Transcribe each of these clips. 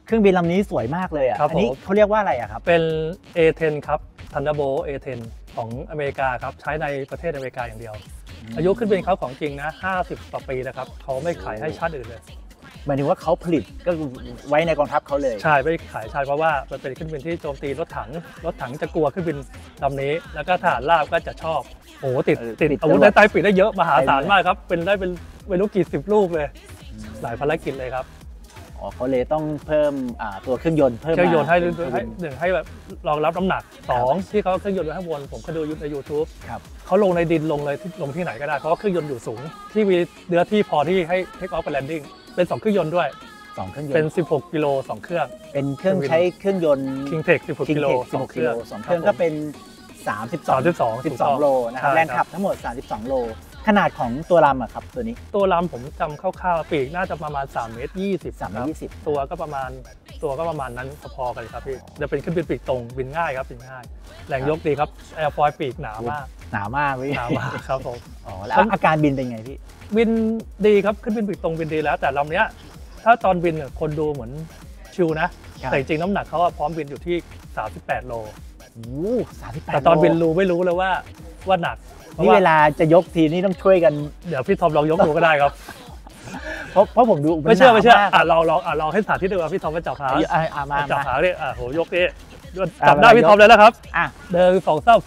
เครื่องบินลำนี้สวยมากเลยอ่ะอันนี้เขาเรียกว่าอะไรอ่ะครับเป็น A10 ครับ Thunderbolt A10 ของอเมริกาครับใช้ในประเทศอเมริกาอย่างเดียวอายุเครื่องบินเขาของจริงนะ50 กว่าปีนะครับเขาไม่ขายให้ชาติอื่นเลยหมายถึงว่าเขาผลิตก็ไว้ในกองทัพเขาเลยใช่ไม่ขายใช่เพราะว่ามันเป็นเครื่องบินที่โจมตีรถถังจะกลัวเครื่องบินลำนี้แล้วก็ทหารราบก็จะชอบโอ้ติดอาวุธในใต้ปีกได้เยอะมหาศาลมากครับเป็นได้เป็นไม่รู้กี่10 ลูกเลยหลายภารกิจเลยครับอ๋อเขาเลยต้องเพิ่มตัวเครื่องยนต์ให้แบบรองรับน้ำหนัก2ที่เขาเครื่องยนต์ไว้ข้างบนผมเคยดูใน YouTube เขาลงในดินลงเลยลงที่ไหนก็ได้เพราะว่าเครื่องยนต์อยู่สูงที่มีเนื้อที่พอที่ให้เทคออฟกับแลนดิ้งเป็น2 เครื่องยนต์ด้วย 2 เครื่องยนต์เป็น16 กิโล2 เครื่องเป็นเครื่องใช้เครื่องยนต์ Kingtech 16 กิโล2 เครื่อง 2 เครื่องก็เป็น12 โลนะครับแรงขับทั้งหมด32 โลขนาดของตัวลำอะครับตัวนี้ตัวลำผมจำคร่าวๆปีกน่าจะประมาณ3.20 เมตรตัวก็ประมาณนั้นพอๆกันครับพี่จะเป็นเครื่องบินปีกตรงบินง่ายครับบินง่ายแรงยกดีครับแอร์ฟอยล์ปีกหนามากพี่หนามากครับผมอ๋อแล้วอาการบินเป็นไงพี่บินดีครับเครื่องบินปีกตรงบินดีแล้วแต่ลำเนี้ยถ้าตอนบินคนดูเหมือนชิวนะแต่จริงน้ำหนักเขาพร้อมบินอยู่ที่38 โล 38 แต่ตอนบินไม่รู้เลยว่าหนักนี่เวลาจะยกทีนี่ต้องช่วยกันเดี๋ยวพี่ทอมลองยกดูก็ได้ครับเพราะผมดูไม่เชื่อเราให้สาธิตดูว่าพี่ทอมไปจับขาจับขาเนี่ยโหยกนี่จับได้พี่ทอมเลยแล้วครับเดิน2 3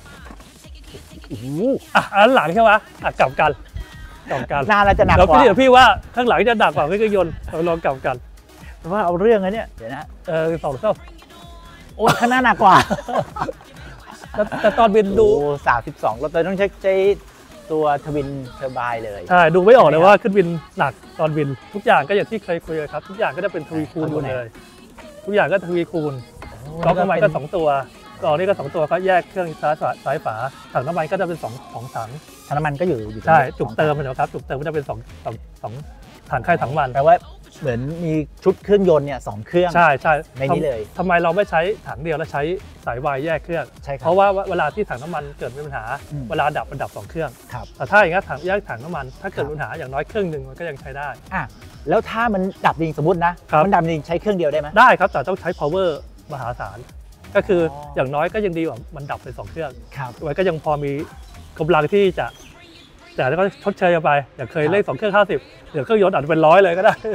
อันหลังใช่ไหมกลับกันหน้าเราจะหนักกว่าเดี๋ยวพี่ว่าข้างหลังจะหนักกว่าเครื่องยนต์ลองกลับกันเพราะว่าเอาเรื่องนะเนี่ยเดี๋ยวนะ 2 3 โอ้ข้างหน้าหนักกว่าแต่ตอนบินดู 32เราต้องใช้ตัวทวินเทอร์ไบน์เลยใช่ดูไม่ออกเลยว่าขึ้นบินหนักตอนบินทุกอย่างก็อย่างที่เคยคุยครับทุกอย่างก็จะเป็นทวีคูณหมดเลยทุกอย่างก็ทวีคูณก๊อกน้ำมันก็2 ตัวกล่องนี้ก็2 ตัวเขาแยกเครื่องซ้ายฝาถังน้ำมันก็จะเป็น2 ถังถังน้ำมันก็อยู่ใช่จุกเติมนะครับจุกเติมก็จะเป็น2 ถังไข่ถังมันแปลว่าเหมือนมีชุดเครื่องยนต์เนี่ย2 เครื่องใช่ในนี้เลยทำไมเราไม่ใช้ถังเดียวแล้วใช้สายวายแยกเครื่องเพราะว่าเวลาที่ถังน้ำมันเกิดมีปัญหาเวลาดับมันดับ2 เครื่องแต่ถ้าอย่างนี้แยกถังน้ำมันถ้าเกิดปัญหาอย่างน้อยเครื่องนึงมันก็ยังใช้ได้แล้วถ้ามันดับจริงสมมตินะมันดับจริงใช้เครื่องเดียวได้ไหมได้ครับแต่ต้องใช้ power มหาศาลก็คืออย่างน้อยก็ยังดีกว่ามันดับไป2 เครื่องไว้ก็ยังพอมีกำลังที่จะแต่แล้วก็ชดเชยไปอย่างเคยเล่น2 เครื่อง50เดี๋ยวเครื่องยนต์อาจจะเป็น100เลยก็ได้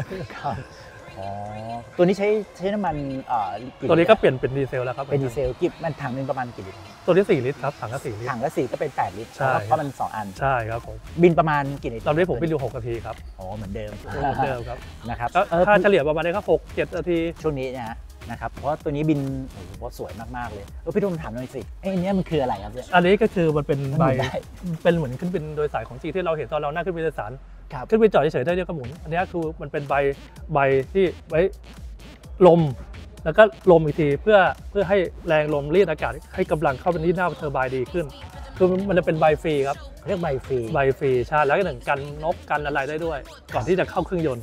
ตัวนี้ใช้น้ำมันตัวนี้ก็เปลี่ยนเป็นดีเซลแล้วครับเป็นดีเซลกี่มันถังนึงประมาณกี่ลิตรตัวนี้4 ลิตรครับถังละ4 ลิตรถังละ4ก็เป็น8 ลิตรเพราะมัน2 อันใช่ครับผมบินประมาณกี่นาทีตอนนี้ผมบินอยู่6 นาทีครับเหมือนเดิมนะครับค่าเฉลี่ยประมาณนี้ครับ6-7 นาทีช่วงนี้นะครับเพราะตัวนี้บินโอ้โหสวยมากๆเลยพี่ทุ่มถามหน่อยสิไอ้นี้มันคืออะไรครับอันนี้ก็คือมันเป็นใบเป็นเหมือนขึ้นบินโดยสารของจริงที่เราเห็นตอนเรานั่งขึ้นบินโดยสารขึ้นบินจอดเฉยๆได้เรียกกระหมุนอันนี้คือมันเป็นใบที่ไว้ลมแล้วก็ลมอีกทีเพื่อให้แรงลมรีดอากาศให้กำลังเข้าไปที่หน้าเทอร์ไบน์ดีขึ้นคือมันจะเป็นใบฟรีครับเรียกใบฟรีใช่แล้วก็หนึ่งกันนกกันอะไรได้ด้วยก่อนที่จะเข้าเครื่องยนต์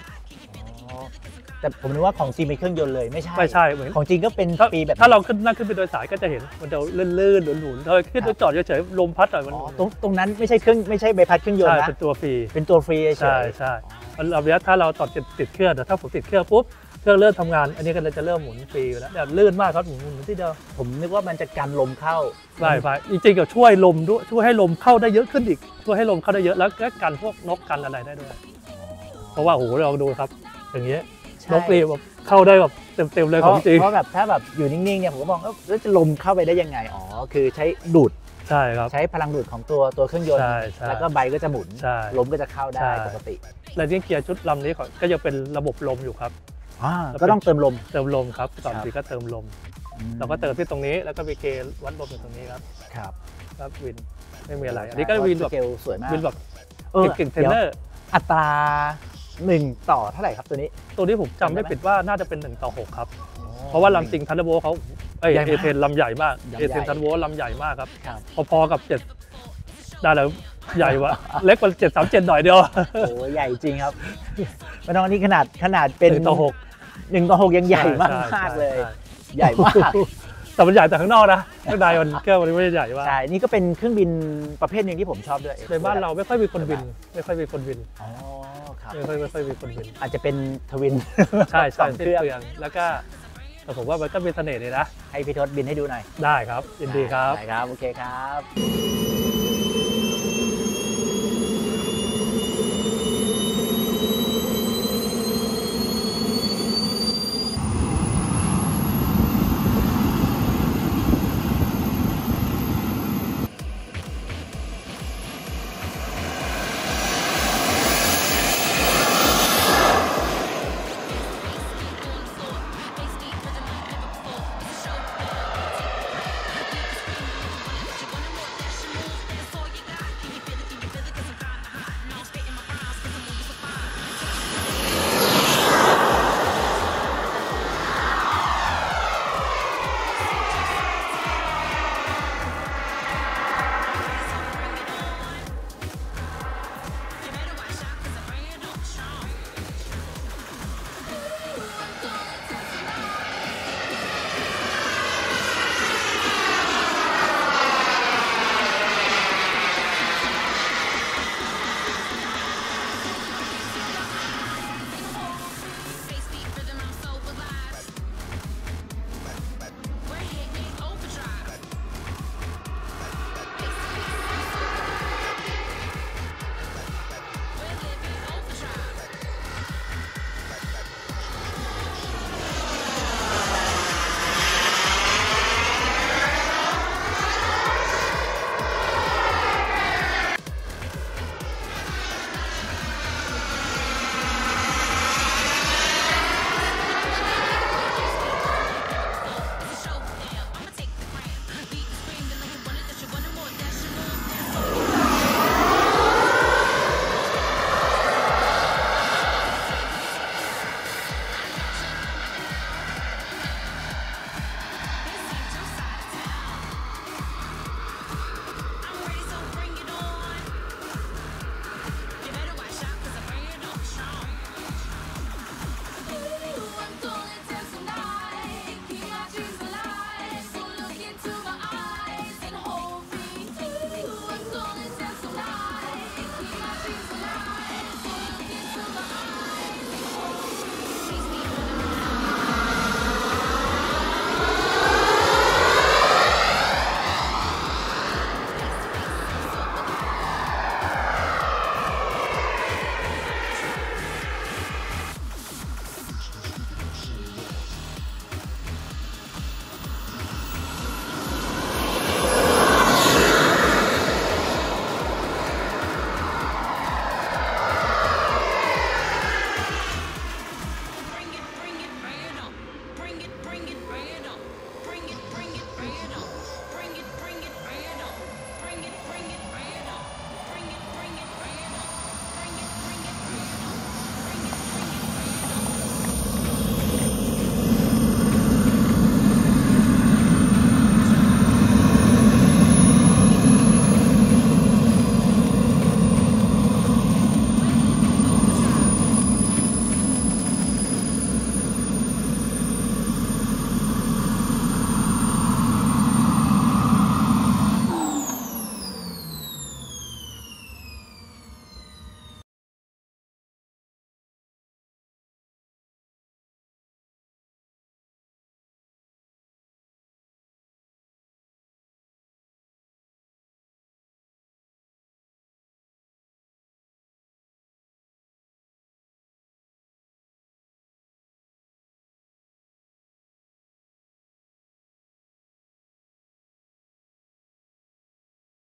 แต่ผมนึกว่าของจริงเป็นเครื่องยนต์เลยไม่ใช่เหมือนของจริงก็เป็นปีแบบถ้าเรานั่งขึ้นไปโดยสารก็จะเห็นมันจะลื่นๆหนุนๆถ้าขึ้นโดยจอดเฉยๆลมพัดหน่อยมันตรงนั้นไม่ใช่ใบพัดเครื่องยนต์นะเป็นตัวฟรีใช่เราเนี้ยถ้าเราติดเครื่องแต่ถ้าผมติดเครื่องปุ๊บเครื่องเริ่มทำงานอันนี้ก็จะเริ่มหมุนฟรีแล้วแบบลื่นมากครับหมุนที่เดียวผมนึกว่ามันจะกันลมเข้าไปจริงๆก็ช่วยลมด้วยช่วยให้ลมเข้าได้เยอะขึ้นอีกช่วยให้ลมเข้าได้เยอะแล้วก็กันพวกนกกันอะไรได้ด้วยเพราะว่าโอ้โหเราดูครับอย่างเงี้ยนกรีแบบเข้าได้แบบเต็มเลยของจริงเพราะแบบถ้าแบบอยู่นิ่งๆเนี่ยผมก็มองแล้วจะลมเข้าไปได้ยังไงคือใช้ดูดใช่ครับใช้พลังดูดของตัวเครื่องยนต์แล้วก็ใบก็จะหมุนลมก็จะเข้าได้ปกติและที่เกียร์ชุดลำนี้ก็จะเป็นระบบลมอยู่ครับก็ต้องเติมลมครับตอนนี้ก็เติมลมเราก็เติมที่ตรงนี้แล้วก็มีเกณฑ์วัดลมอยู่ตรงนี้ครับวินไม่มีอะไรอันนี้ก็วินแบบสวยมากวินแบบเก่งเทรนเนอร์อัตรา1 ต่อเท่าไหร่ครับตัวนี้ผมจำไม่ผิดว่าน่าจะเป็น1 ต่อ 6ครับเพราะว่าลำจริงทันเดอร์โบลต์เขาA10 ลำใหญ่มากA10 ทันเดอร์โบลต์ลำใหญ่มากครับพอๆกับ7ได้แล้วใหญ่วะเล็กกว่า737หน่อยเดียวโอ้ใหญ่จริงครับไม่ต้องนี่ขนาดเป็น 1 ต่อ 6 1 ต่อ 6ยังใหญ่มากเลยใหญ่มากแต่มันใหญ่แต่ข้างนอกนะข้างในมันเครื่องมันไม่ใหญ่ว่าใช่นี่ก็เป็นเครื่องบินประเภทนึงที่ผมชอบด้วยในบ้านเราไม่ค่อยมีคนบินครับไม่ค่อยมีคนบินอาจจะเป็นทวินใช่สองสิ้เคน รื่องเปลืองแล้วก็แต่ผมว่ามันก็มีเสน่ห์ดีนะให้พี่ทศบินให้ดูหน่อยได้ครับยินดีครับได้ครับ โอเคครับ